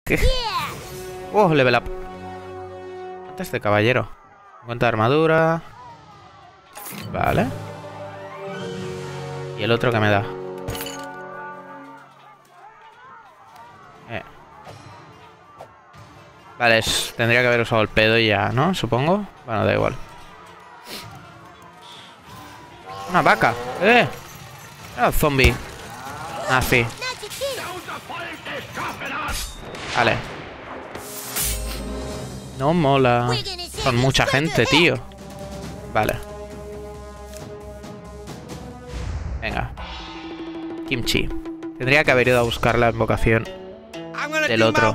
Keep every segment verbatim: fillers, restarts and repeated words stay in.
¿Qué? Oh, level up. Antes de caballero. cincuenta de armadura. Vale. ¿Y el otro que me da? Eh. Vale, es, tendría que haber usado el pedo ya, ¿no? Supongo. Bueno, da igual. Una vaca. ¡Eh! Era un zombie. Ah, sí. Vale. No mola. Son mucha gente, tío. Vale. Venga. Kimchi. Tendría que haber ido a buscar la invocación del otro.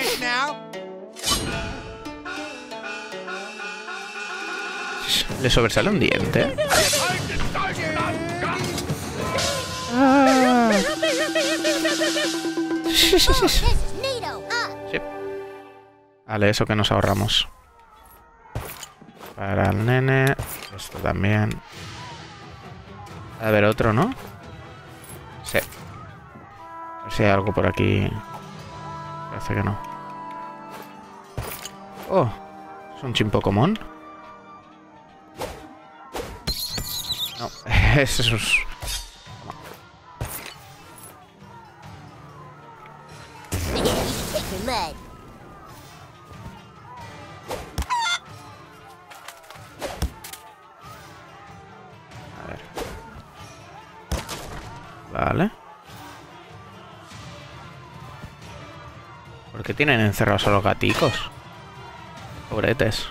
Le sobresale un diente. Ah. Sí, sí, sí, sí. Sí. Vale, eso que nos ahorramos. Para el nene. Esto también. A ver, otro, ¿no? Sí. A ver si hay algo por aquí. Parece que no. Oh, es un Chimpocomon. No, eso es... A ver. Vale. ¿Por qué tienen encerrados a los gaticos? Pobretes.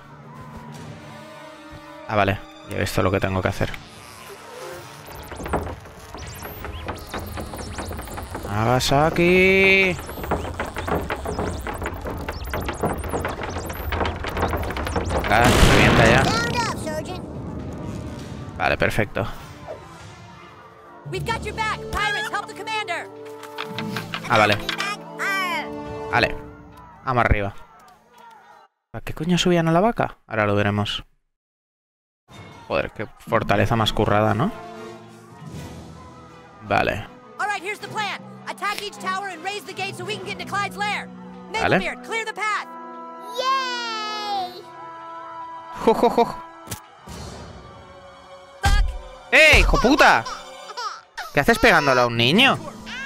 Ah, vale. Ya he visto lo que tengo que hacer. Nagasaki. Ah, revienta ya. Vale, perfecto. Ah, vale. Vale. Vamos arriba. ¿A qué coño subían a la vaca? Ahora lo veremos. Joder, qué fortaleza más currada, ¿no? Vale. Vale. Jo, jo, jo. ¡Eh, hijo puta! ¿Qué haces pegándole a un niño?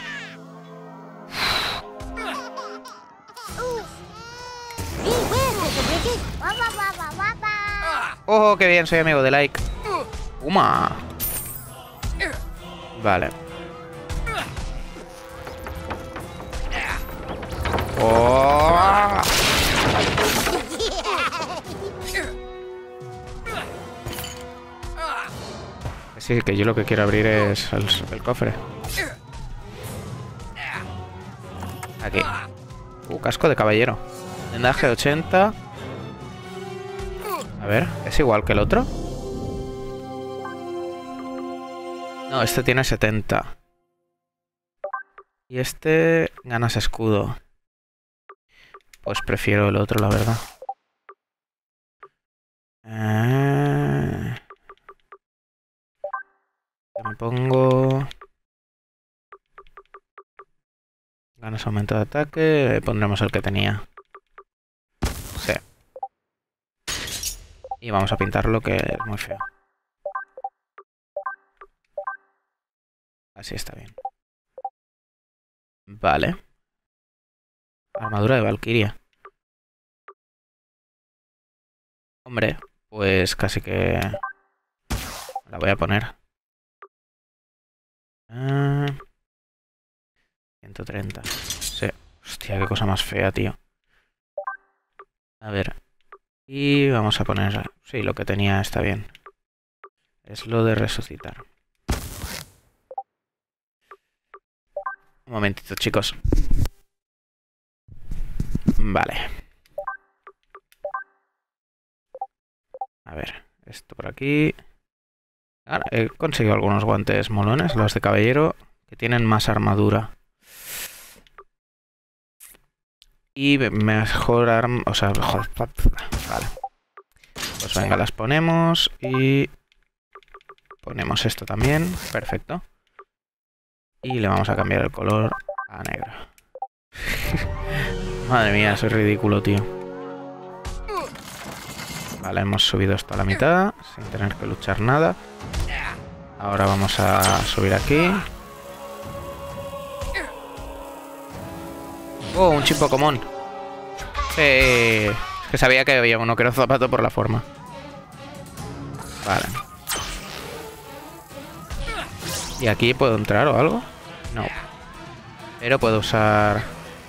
¡Oh, qué bien! Soy amigo de Like. ¡Uma! Vale. ¡Oh! Sí, que yo lo que quiero abrir es el, el cofre. Aquí. Uh, casco de caballero. Vendaje ochenta. A ver, ¿es igual que el otro? No, este tiene setenta. Y este ganas escudo. Pues prefiero el otro, la verdad. Eh... Me pongo... Ganas aumento de ataque. Pondremos el que tenía. Sí. Y vamos a pintarlo, que es muy feo. Así está bien. Vale. Armadura de Valkyria. Hombre, pues casi que... la voy a poner. Ah, ciento treinta. Sí. Hostia, qué cosa más fea, tío. A ver. Y vamos a poner... Sí, lo que tenía está bien. Es lo de resucitar. Un momentito, chicos. Vale. A ver, esto por aquí. Ahora, he conseguido algunos guantes molones, los de caballero, que tienen más armadura. Y mejor arma... O sea, mejor... Vale. Pues venga, las ponemos y... Ponemos esto también. Perfecto. Y le vamos a cambiar el color a negro. Madre mía, soy ridículo, tío. Vale, hemos subido esto a la mitad, sin tener que luchar nada. Ahora vamos a subir aquí. Oh, un chip Pokémon. Eh, es que sabía que había uno que era zapato por la forma. Vale. ¿Y aquí puedo entrar o algo? No. Pero puedo usar...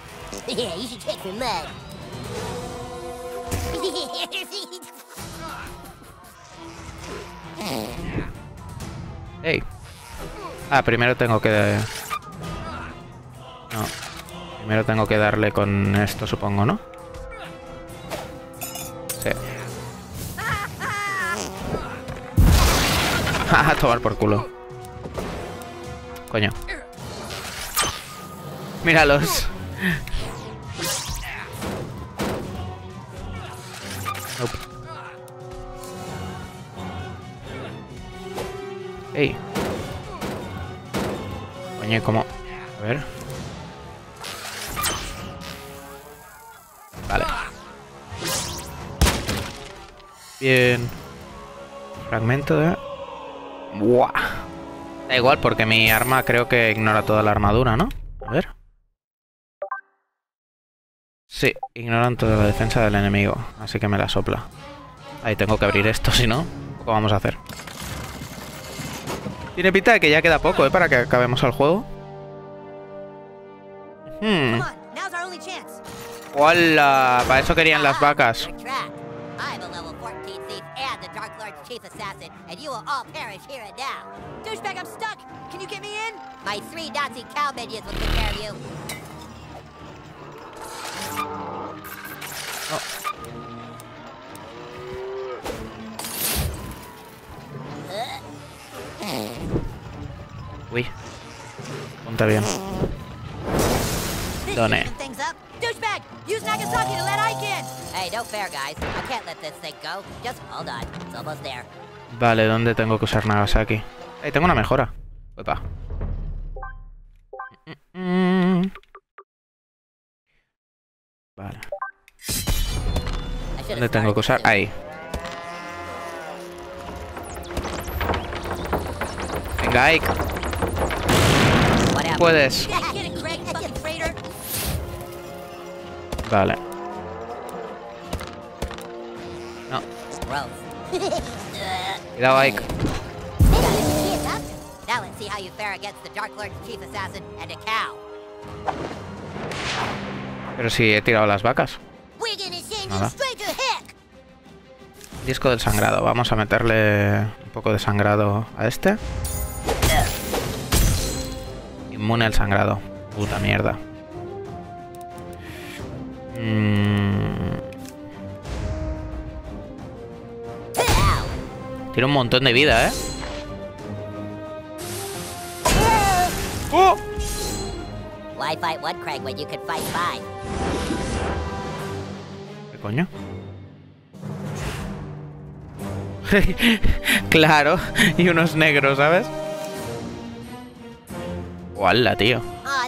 Hey. Ah, primero tengo que... No. Primero tengo que darle con esto, supongo, ¿no? Sí. A tomar por culo. Coño. Míralos. Nope. Ey. Coño, ¿cómo? A ver. Vale. Bien. Fragmento de... Buah. Da igual porque mi arma creo que ignora toda la armadura, ¿no? A ver. Sí, ignoran toda la defensa del enemigo, así que me la sopla. Ahí tengo que abrir esto, si no, poco vamos a hacer. Tiene pinta de que ya queda poco, ¿eh? Para que acabemos el juego. Hmm. ¡Hola! Para eso querían las vacas. Oh. Uy. Ponte bien. Done. Vale, ¿dónde tengo que usar Nagasaki? Ahí tengo una mejora. Opa. Mm -mm. Vale. ¿Dónde tengo que usar? Ahí. Venga, Ike. Puedes. Vale. No. Cuidado, Ike. Pero si he tirado las vacas. Nada. Disco del sangrado. Vamos a meterle un poco de sangrado a este. Inmune al sangrado. Puta mierda. Mm. Tiene un montón de vida, ¿eh? ¡Oh! Why fight one Craig when you could fight five? ¿Qué coño? Claro, y unos negros, ¿sabes? ¡Hola, tío!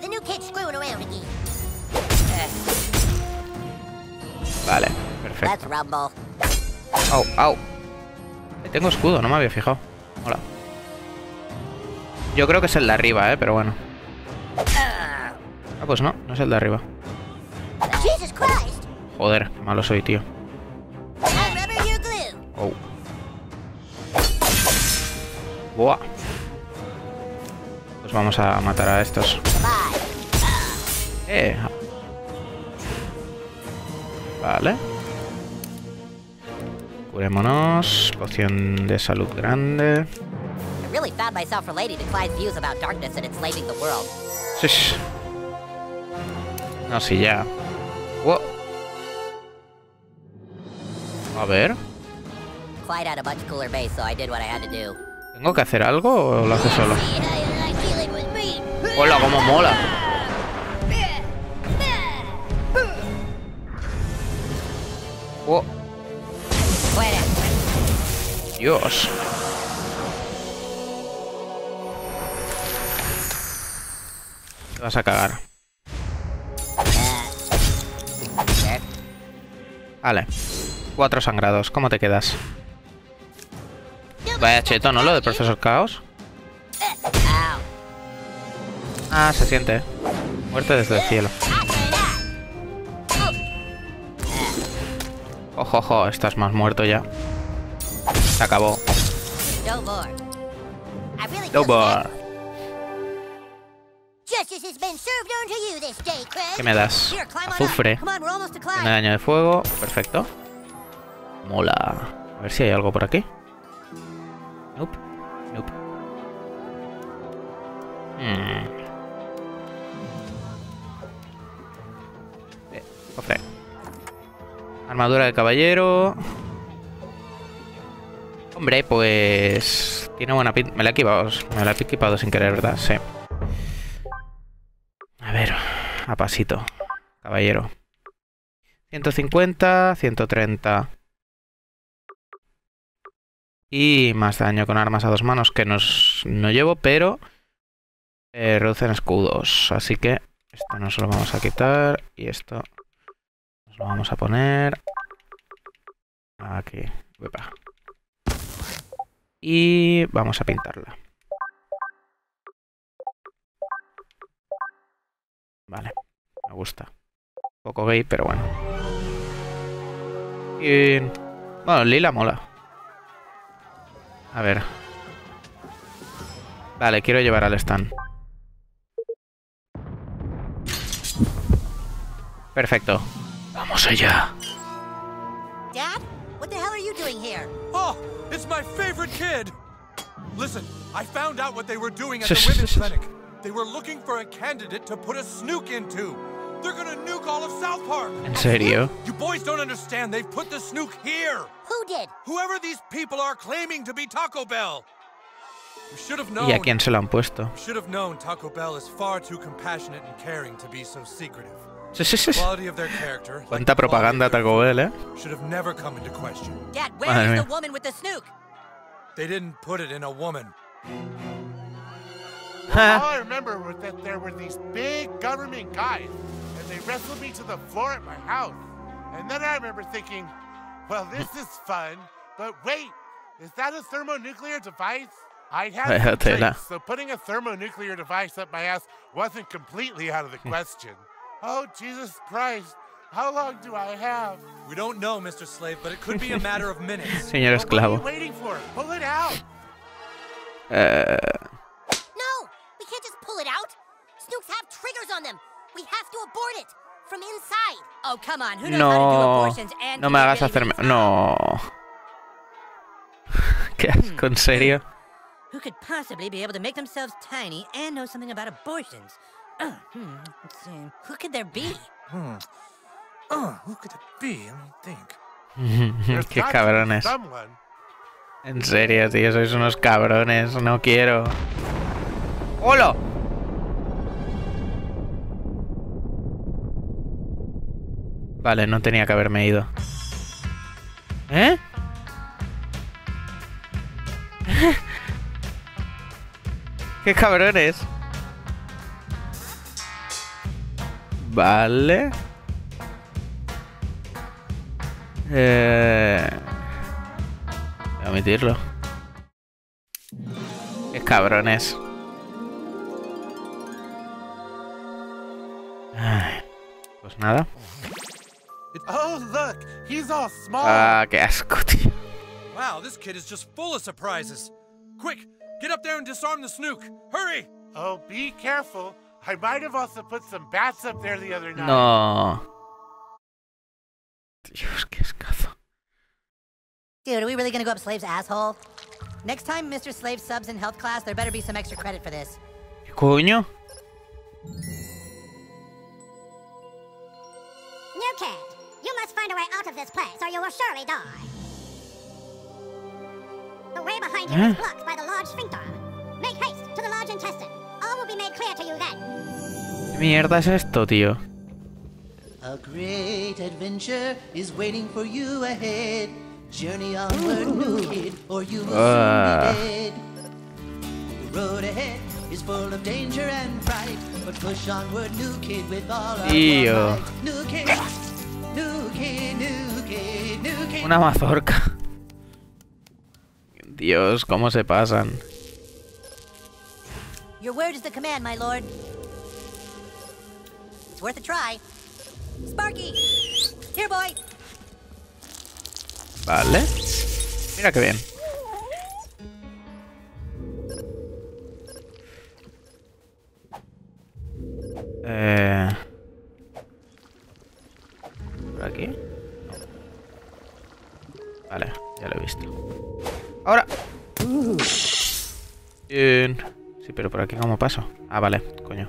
Vale, perfecto. ¡Au, au! Tengo escudo, no me había fijado. Hola. Yo creo que es el de arriba, ¿eh? Pero bueno. Ah, pues no, no es el de arriba. Joder, qué malo soy, tío. Oh. Buah. Pues vamos a matar a estos. Eh. Vale. Curémonos. Poción de salud grande. Sí. No, sí, ya. Wow. A ver. ¿Tengo que hacer algo o lo hace solo? Hola, cómo mola. Wow. Dios. Te vas a cagar. Vale. Cuatro sangrados. ¿Cómo te quedas? Vaya cheto, ¿no? Lo del profesor Caos. Ah, se siente. Muerte desde el cielo. Ojo, ojo, estás más muerto ya. Se acabó. No more. ¿Qué me das? Azufre. Tiene daño de fuego. Perfecto. Mola. A ver si hay algo por aquí. Nope. Nope. Hmm. Eh, cofre. Armadura de caballero. Hombre, pues... Tiene buena pinta. Me la he equipado. Me la he equipado sin querer, ¿verdad? Sí. A ver. A pasito. Caballero. ciento cincuenta, ciento treinta. Y más daño con armas a dos manos que nos, no llevo, pero... Eh, reducen escudos. Así que esto nos lo vamos a quitar. Y esto nos lo vamos a poner... Aquí. Uepa. Y vamos a pintarla. Vale, me gusta. Un poco gay, pero bueno. Y... Bueno, lila mola. A ver. Vale, quiero llevar al stand. Perfecto. Vamos allá. Dad, what the hell are you doing here? Oh, it's my favorite kid. Listen, I found out what they were doing at the women's clinic. They were looking for a candidate to put a snook into. They're gonna nuke all of South Park. ¿En serio? You boys don't understand. They've put the snook here. Who did? Whoever these people are claiming to be Taco Bell. We should have known. ¿Y a quién se lo han puesto? We should have known Taco Bell is far too compassionate and caring to be so secretive. Sí, sí, sí. The quality of their character, like Cuánta the quality propaganda of their Taco Bell, ¿eh? food, should have never come into question. Dad, where Madre is mía. the woman with the snook? They didn't put it in a woman. All I remember was that there were these big government guys, and they wrestled me to the floor at my house. And then I remember thinking, well, this is fun, but wait, is that a thermonuclear device? I'd had Vaya some tela. drinks, so putting a thermonuclear device up my ass wasn't completely out of the question. Oh, Jesus Christ, how long do I have? We don't know, Mister Slave, but it could be a matter of minutes. Señor Well, what are you esclavo. waiting for? Pull it out! Eh, No, we can't just pull it out. Snooks have triggers on them. We have to abort it from inside. Oh, come on. Who knows how to do no. abortions and No me hagas hacerme... No. Qué asco, en serio. Who could possibly be able to make themselves tiny and know something about abortions? Uh, hmm, let's see. Who could there be? Hmm. Oh, who could it be? Let me think. There's Qué got to be cabrones. someone. En serio, tío, sois unos cabrones. No quiero. ¡Hola! Vale, no tenía que haberme ido. ¿Eh? ¡Qué cabrones! Vale. Eh... Voy a omitirlo. ¡Qué cabrones! Ay, pues nada. Oh, look, he's all small. Ah, qué asco, tío. Wow, this kid is just full of surprises. Quick, get up there and disarm the snook. Hurry! Oh, be careful. I might have also put some bats up there the other night. No. Dios, qué escazo. Dude, are we really gonna go up Slave's asshole? Next time Mister Slave subs in health class, there better be some extra credit for this. ¿Qué coño? New kid, you must find a way out of this place or you will surely die. The way behind you is blocked by the large sphincter. Make haste to the large intestine. All will be made clear to you then. ¿Qué mierda es esto, tío? A great adventure is waiting for you ahead. Journey onward, new kid, or you will Ah. soon be dead. The road ahead is full of danger and fright, but push onward, new kid, with all of Tío. your might. New kid, new kid, new kid. Una mazorca. Dios, cómo se pasan. Your word is the command, my lord. It's worth a try. Sparky! Here, boy! Vale. Mira qué bien. Eh... ¿Por aquí? No. Vale, ya lo he visto. ¡Ahora! Bien. Sí, pero por aquí ¿cómo paso? Ah, vale, coño.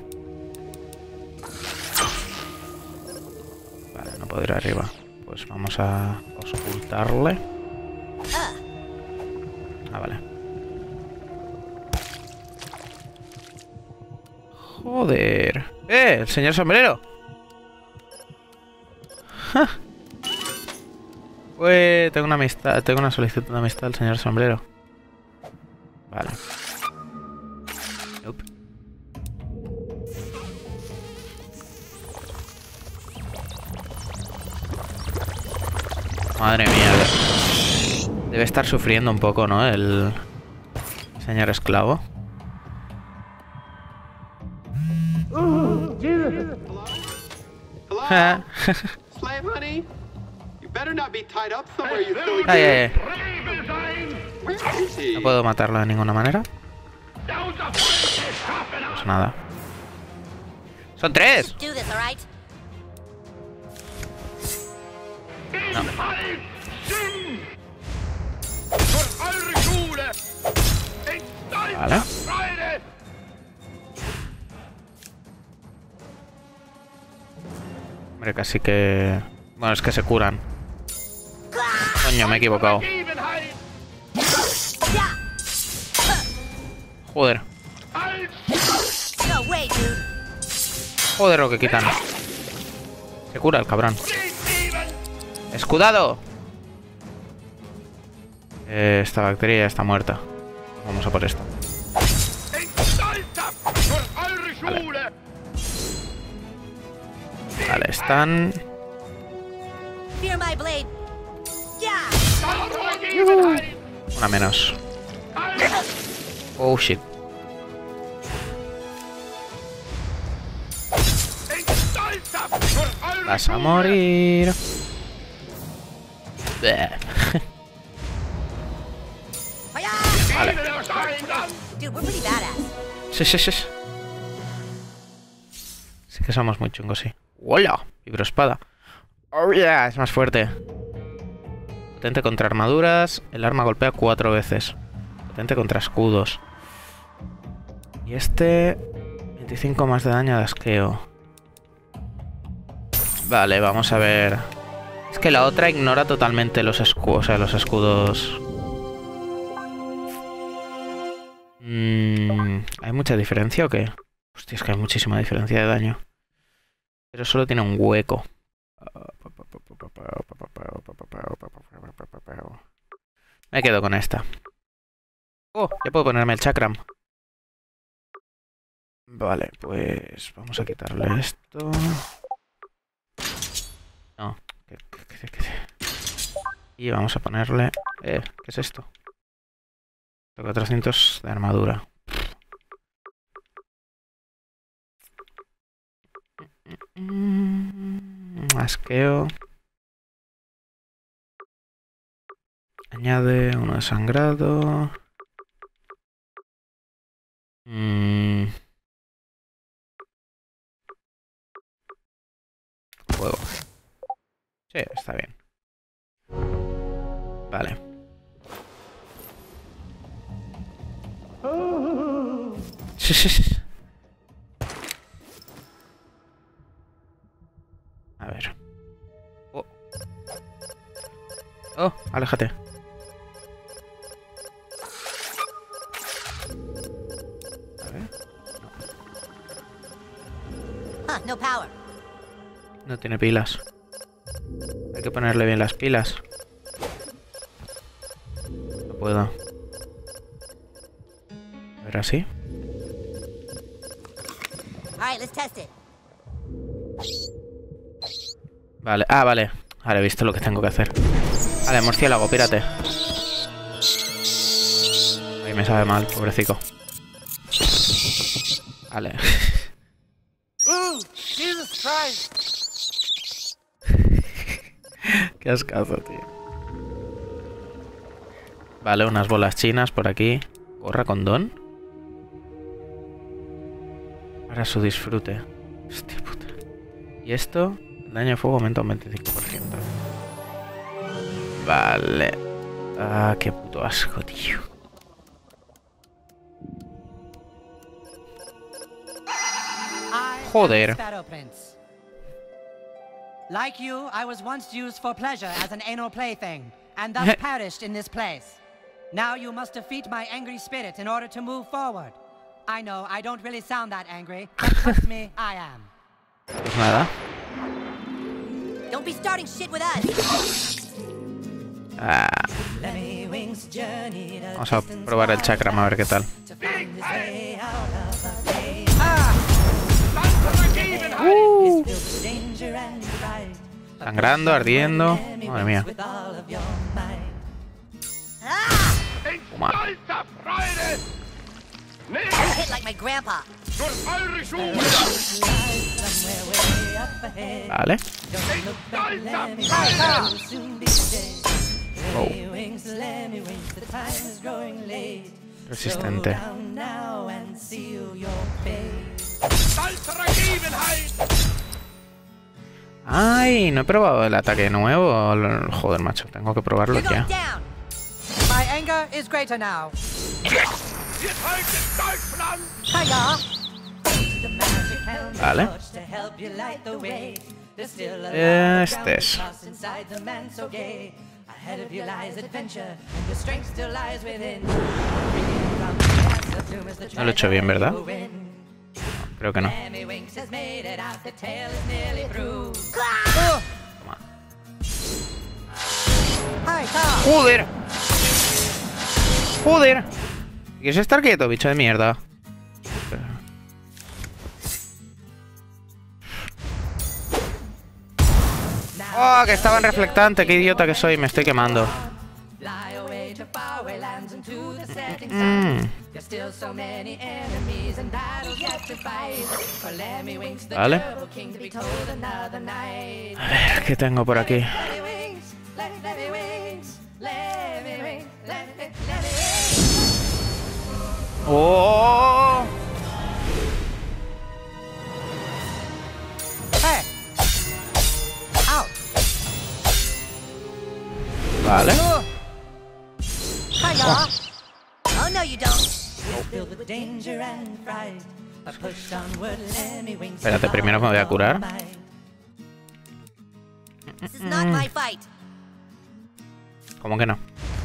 Vale, no puedo ir arriba. Pues vamos a ocultarle. Ah, vale. Joder. ¡Eh! ¡El señor sombrero! ¡Ja! Pues tengo una amistad, tengo una solicitud de amistad del señor sombrero. Vale. Nope. Madre mía. Debe estar sufriendo un poco, ¿no? El señor esclavo. Hello? Slave honey? You better not be tied up somewhere, you silly Ay, ay, ay. Where is he? No puedo matarlo de ninguna manera. Pues nada. ¡Son tres! Do this, all right? No. Vale. Hombre, casi que... Bueno, es que se curan. Coño, me he equivocado. Joder. No way, dude. Joder lo que quitan. Se cura el cabrón. ¡Escudado! Eh, esta bacteria ya está muerta. Vamos a por esto. Vale. Vale, están... Fear my blade. Yeah. Una menos. Oh, shit. Vas a morir. Bleh. Vale. Dude, we're pretty badass. Sí, sí, sí. Sí que somos muy chungos, sí. ¡Hola! Vibroespada. ¡Oh, yeah! Es más fuerte. Potente contra armaduras. El arma golpea cuatro veces. Potente contra escudos. Y este... veinticinco más de daño de asqueo. Vale, vamos a ver... Es que la otra ignora totalmente los escudos. O sea, los escudos... Mm, ¿hay mucha diferencia o qué? Hostia, es que hay muchísima diferencia de daño. Pero solo tiene un hueco. Me quedo con esta. Oh, ya puedo ponerme el chakram. Vale, pues vamos a quitarle esto. No. Y vamos a ponerle... Eh, ¿qué es esto? cuatrocientos de armadura. Asqueo. Añade uno de sangrado. Mm. Fuego. Sí, está bien. Vale. Sí, sí, sí. A ver. Oh. Oh, aléjate. A ver. Huh, no power. No tiene pilas. Hay que ponerle bien las pilas. No puedo. A ver, así. All right, let's test it. Vale, ah, vale. Ahora he visto lo que tengo que hacer. Vale, murciélago, pírate. Ay, me sabe mal, pobrecito. Vale. Ooh, Jesus Christ! Qué ascazo, tío. Vale, unas bolas chinas por aquí. Gorra con don. Para su disfrute. Hostia puta. Y esto, el daño de fuego aumenta un veinticinco por ciento. Vale. Ah, qué puto asco, tío. Joder. Like you, I was once used for pleasure as an anal plaything, and thus perished in this place. Now you must defeat my angry spirit in order to move forward. I know I don't really sound that angry, but trust me, I am. Pues nada. Don't be starting shit with us. Ah. Vamos a probar el chakram a ver qué tal. Uh. Sangrando, ardiendo. Madre mía. Toma. Hit like my grandpa. Vale. Oh. Resistente. Ay, no he probado el ataque nuevo. Joder, macho, tengo que probarlo ya. My anger is greater now. Vale. Este es. No lo he hecho bien, ¿verdad? No, creo que no. Toma. ¡Joder! ¡Joder! ¿Quieres estar quieto, bicho de mierda? ¡Oh, que estaba en reflectante! ¡Qué idiota que soy! Me estoy quemando. Mm. Vale. A ver, ¿qué tengo por aquí? ¡Oh! Vale. Oh no, you don't. Espérate, primero me voy a curar. This is not my fight. ¿Cómo que no?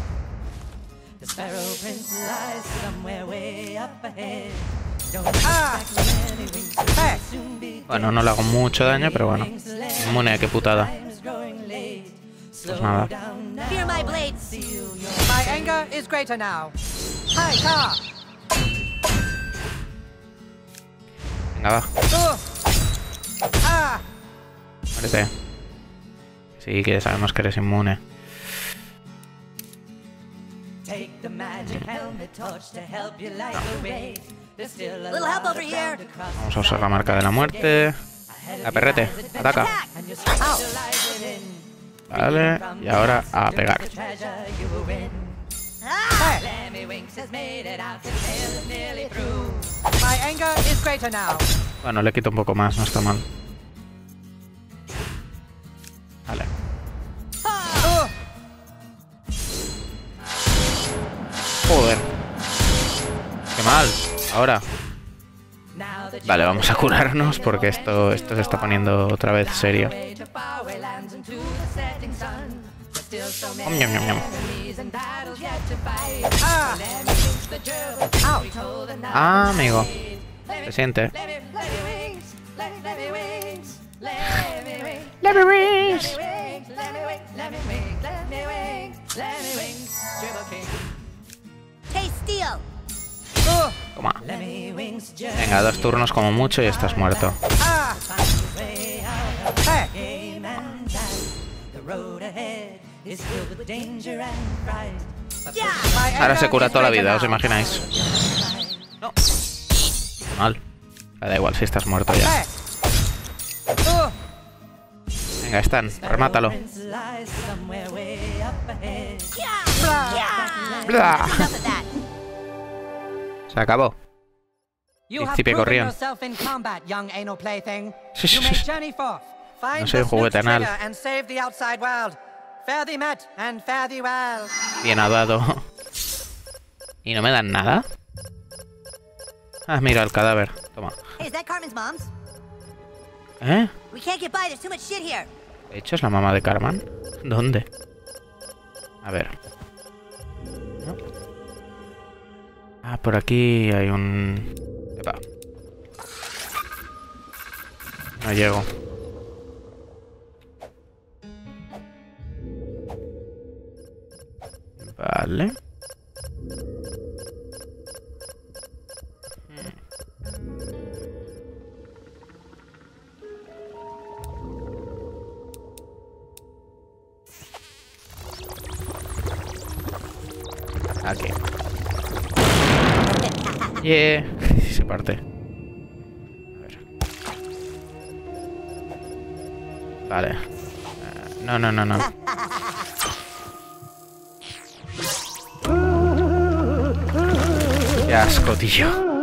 Bueno, no le hago mucho daño, pero bueno. Inmune, qué putada. Pues nada. Fear my blades. My anger is greater now. Hi, car. Venga, va. Ah. Muérete. Sí, que sabemos que eres inmune. Little help over here. Vamos a usar la marca de la muerte. La perrete, ataca. Vale, y ahora a pegar. Bueno, le quito un poco más, no está mal. Vale. Joder. Qué mal. Ahora. Vale, vamos a curarnos porque esto, esto se está poniendo otra vez serio. Oh, ñam, ñam, ñam. Ah, amigo. Se siente. Let me wings. Hey, Steel. Toma. Venga, dos turnos como mucho y estás muerto. Ahora se cura toda la vida, ¿os imagináis? No. Mal. Da igual si estás muerto ya. Venga, Stan, remátalo. Blah. Se acabó. Príncipe corrión. Sí, sí, sí. No soy un juguete anal. Bien hablado. ¿Y no me dan nada? Ah, mira el cadáver. Toma. ¿Eh? De hecho, es la mamá de Carmen. ¿Dónde? A ver. ¿No? Ah, por aquí hay un... Epa. No llego. Vale. Aquí. Yeah. Se parte. A ver. Vale. Uh, no, no, no, no. Qué asco, tío.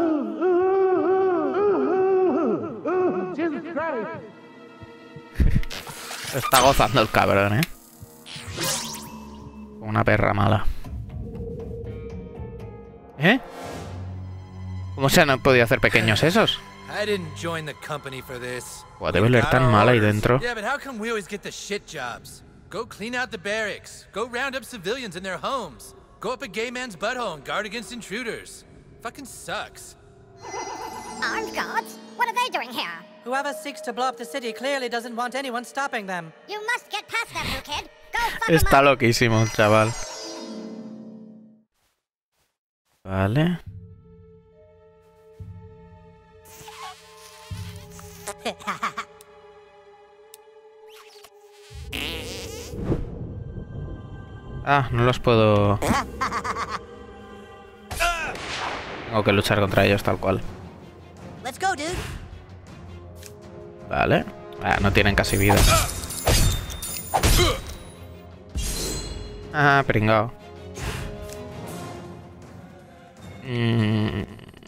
Está gozando el cabrón, ¿eh? Una perra mala. ¿Eh? ¿Cómo se han podido hacer pequeños esos? Buah, debe oler tan mal ahí dentro. Go clean out the barracks. Go round up civilians in their homes. Go up a gay man's butthole and guard against intruders. Fucking sucks. Armed guards? What are they doing here? Whoever seeks to blow up the city clearly doesn't want anyone stopping them. You must get past them, new kid. Go fuck Está them up. loquísimo el chaval. Vale. Ah, no los puedo... Tengo que luchar contra ellos tal cual. Let's go, dude. Vale. Ah, no tienen casi vida. Ah, pringao. Mm.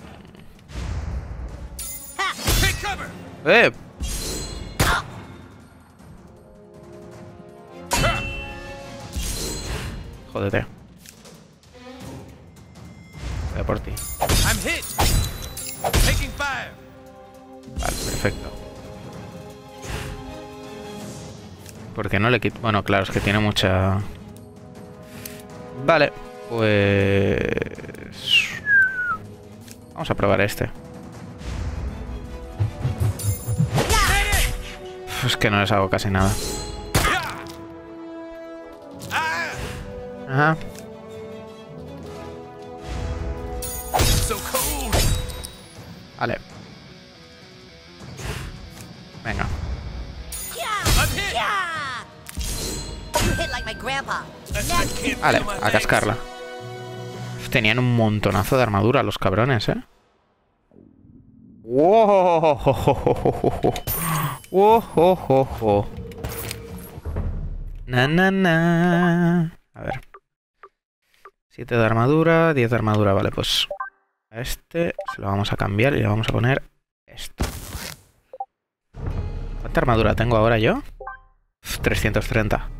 ¡Eh! Jódete. Voy a por ti. I'm hit. Taking fire. Vale, perfecto. Porque no le quito... Bueno, claro, es que tiene mucha... Vale, pues... Vamos a probar este. Es que no les hago casi nada. Ajá. Vale. Venga. Vale, a cascarla. Tenían un montonazo de armadura los cabrones, ¿eh? ¡Wow! ¡Wow! Na, na, na. A ver. siete de armadura, diez de armadura. Vale, pues a este se lo vamos a cambiar y le vamos a poner esto. ¿Cuánta armadura tengo ahora yo? trescientos treinta.